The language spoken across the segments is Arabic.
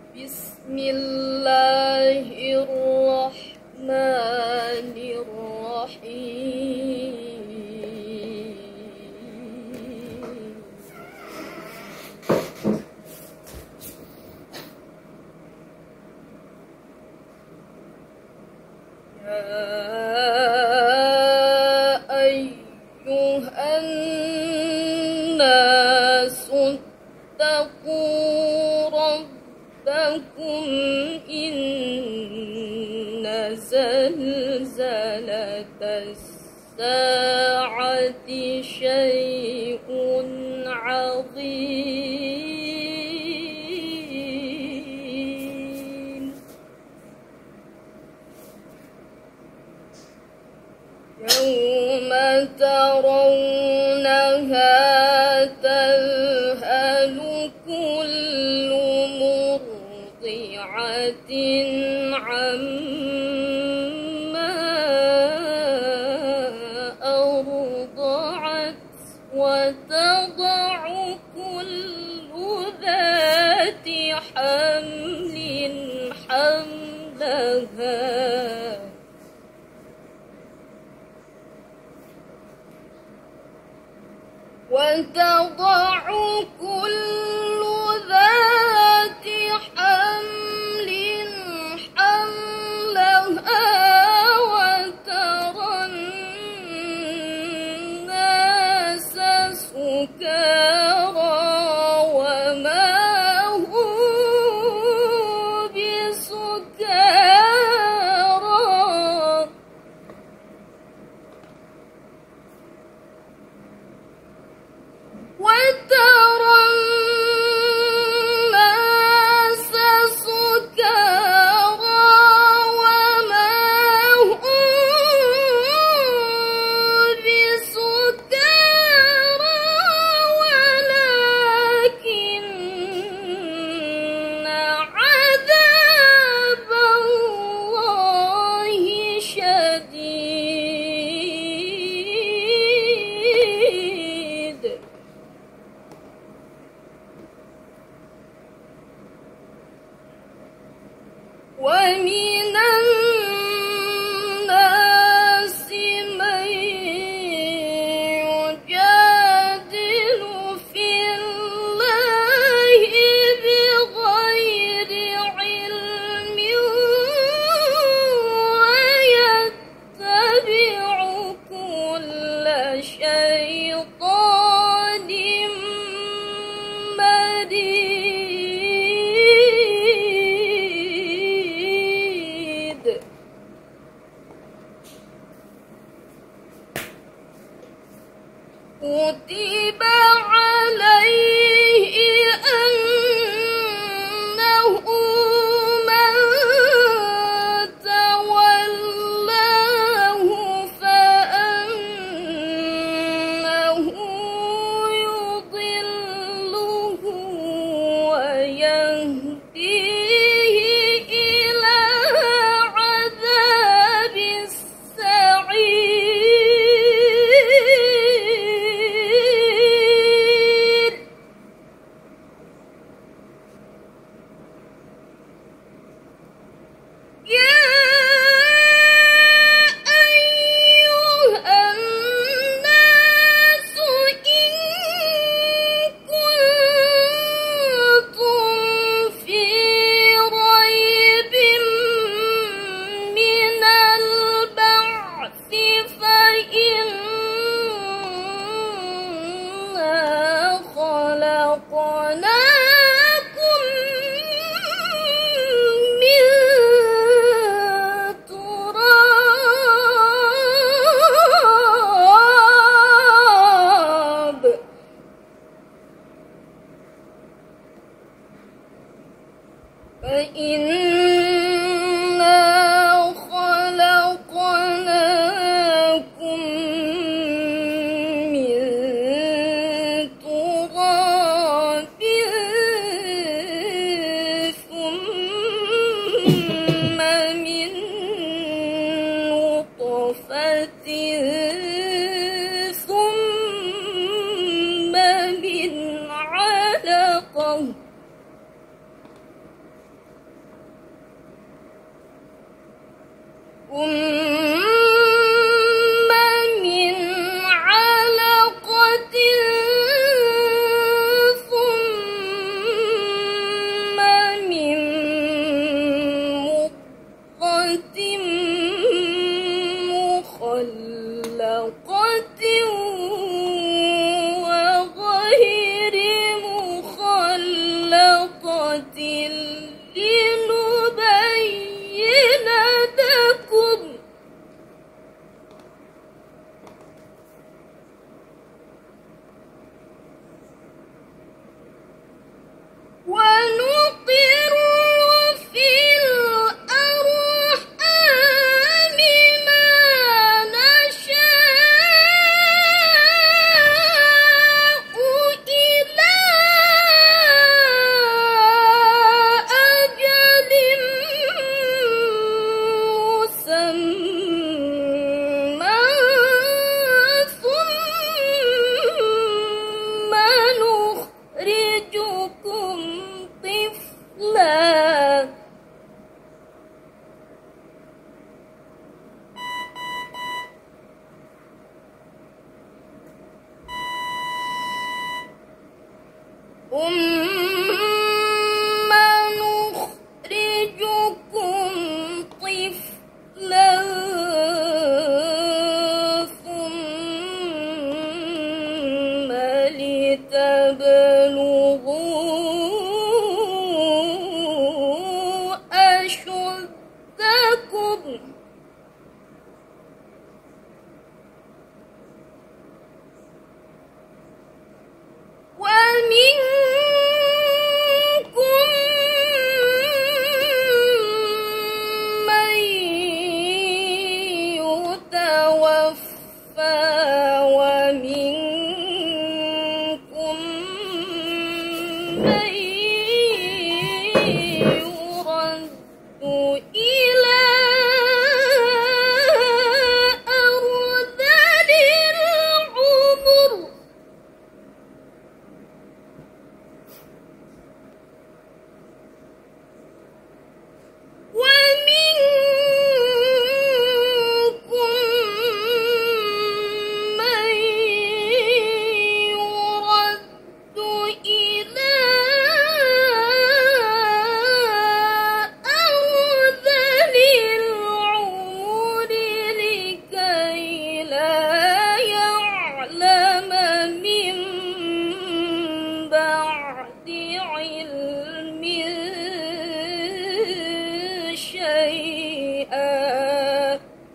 بسم الله الرحمن الرحيم. أيها الناس اتقوا ربكم إن زلزلة الساعة شيء عظيم. يوم ترونها تذهل كل مرضعة عما أرضعت وتضع كل ذات حمل حملها وتضع كل ذات حمل حملها وترى الناس سكارى وما هم بسكارى وترى الناس سكارى وما هم بسكارى ولكن عذاب الله شديد. ومن الناس من يجادل في الله بغير علم ويتبع كل شيطان مريد. كتب عليه أنه من تولاه فأنه يضله ويهديه إلى عذاب السعير. يا أيها الناس إن كنتم في ريب من البعث فإنا خلقناكم من تراب فإنا خلقناكم من تراب ثم من نطفة ثم من علقة ثم من علقة ثم من مضغة مخلقة وغير مخلقة لنبين لكم ونقر في الأرحام ما نشاء إلى أجل مسمى ثم نخرجكم طفلا ثم نخرجكم طفلا ثم لتبلغوا أشدكم ومنكم من يتوفى ومنكم من يرد إلى أرذل العمر ومنكم من يرد إلى أرذل العمر لكي لا يعلم من بعد علم شيئا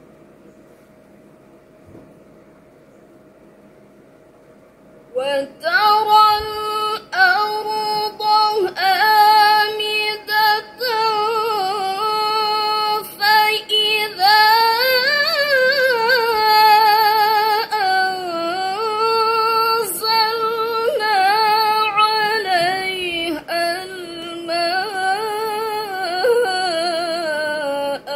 وترى الأرض هامدة فإذا أنزلنا عليها الماء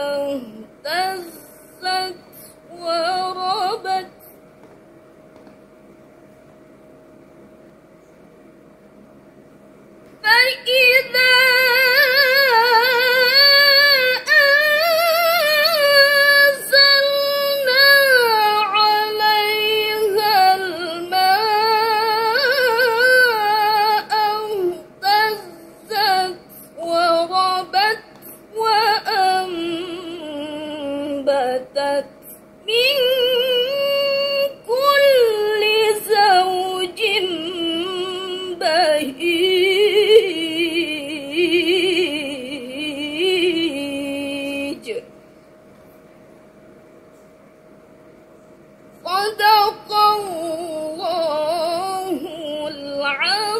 اهتزت وربت فإذا أنزلنا عليها الماء اهتزت وربت وأنبتت من كل زوج بهيج صدق الله العظيم.